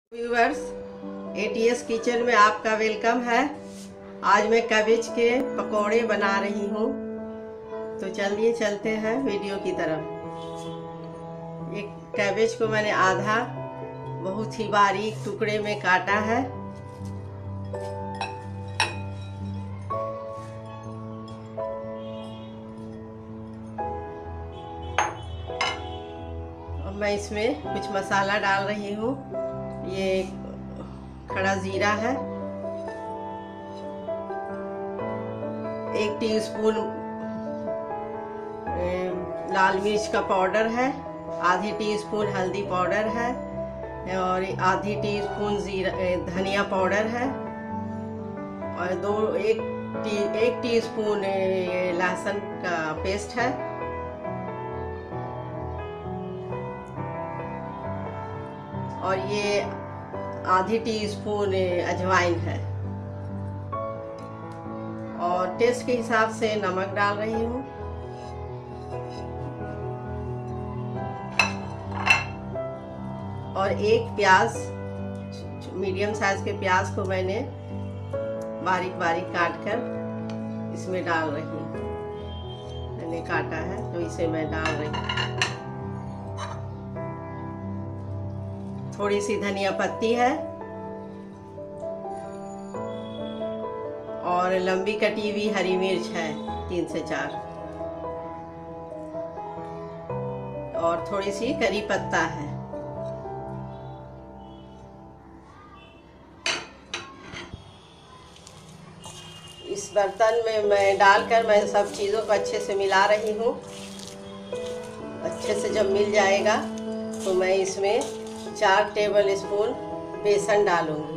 Viewers, ATS kitchen में आपका welcome है। आज मैं कैबेज के पकोड़े बना रही हूँ, तो चलिए चलते हैं वीडियो की तरफ। एक कैबेज को मैंने आधा बहुत ही बारीक टुकड़े में काटा है। और मैं इसमें कुछ मसाला डाल रही हूँ। ये खड़ा जीरा है, 1 टीस्पून लाल मिर्च का पाउडर है, आधी टीस्पून हल्दी पाउडर है और आधी टीस्पून धनिया पाउडर है और एक टीस्पून लहसुन का पेस्ट है और ये आधी टीस्पून अजवाइन है और टेस्ट के हिसाब से नमक डाल रही हूँ। और एक प्याज, मीडियम साइज के प्याज को मैंने बारीक बारीक काट कर इसमें डाल रही हूँ। मैंने काटा है तो इसे मैं डाल रही हूँ। थोड़ी सी धनिया पत्ती है और लंबी कटी हुई हरी मिर्च है 3 से 4 और थोड़ी सी करी पत्ता है। इस बर्तन में मैं डालकर मैं सब चीज़ों को अच्छे से मिला रही हूँ। अच्छे से जब मिल जाएगा तो मैं इसमें 4 टेबल स्पून बेसन डालूंगी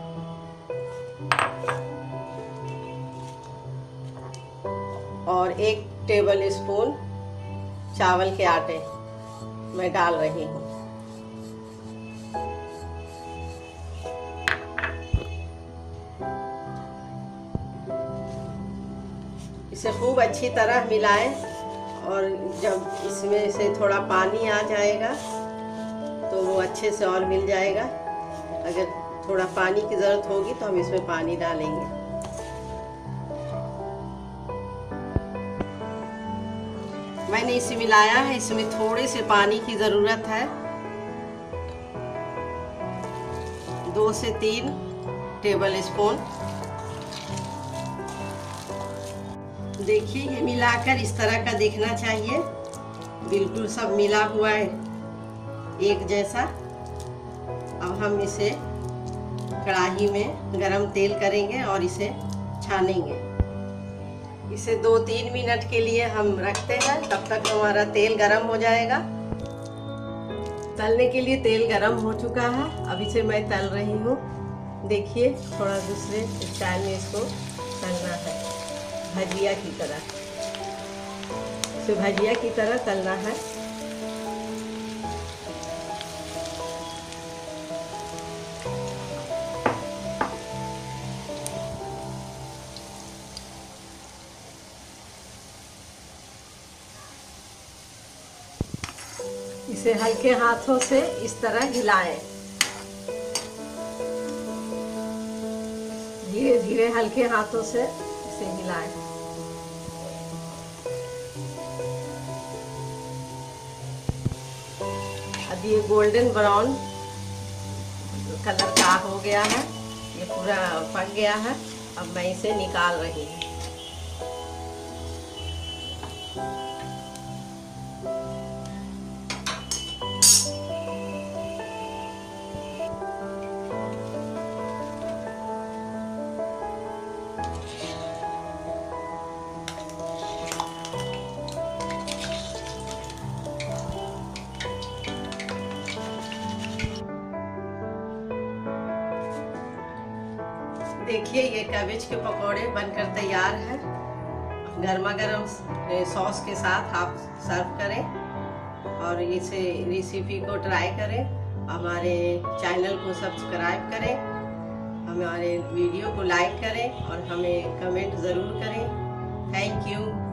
और 1 टेबल स्पून चावल के आटे मैं डाल रही हूँ। इसे खूब अच्छी तरह मिलाएं और जब इसमें से थोड़ा पानी आ जाएगा तो वो अच्छे से और मिल जाएगा। अगर थोड़ा पानी की ज़रूरत होगी तो हम इसमें पानी डालेंगे। मैंने इसे मिलाया है, इसमें थोड़े से पानी की ज़रूरत है। 2 से 3 टेबल स्पून। देखिए, ये मिलाकर इस तरह का दिखना चाहिए, बिल्कुल सब मिला हुआ है एक जैसा। अब हम इसे कढ़ाई में गरम तेल करेंगे और इसे छानेंगे। इसे 2-3 मिनट के लिए हम रखते हैं, तब तक हमारा तेल गरम हो जाएगा। तलने के लिए तेल गरम हो चुका है। अब इसे मैं तल रही हूँ। देखिए, थोड़ा दूसरे स्टाइल में इसको तलना है, भजिया की तरह। इसे भजिया की तरह तलना है। इसे हल्के हाथों से इस तरह हिलाएं, धीरे धीरे हल्के हाथों से इसे हिलाएं। अब ये गोल्डन ब्राउन कलर का हो गया है, ये पूरा पक गया है। अब मैं इसे निकाल रही हूँ। देखिए, ये कैबेज के पकोड़े बनकर तैयार है। गर्मा गर्म सॉस के साथ आप सर्व करें और इसे रेसिपी को ट्राई करें। हमारे चैनल को सब्सक्राइब करें, हमारे वीडियो को लाइक करें और हमें कमेंट ज़रूर करें। Thank you.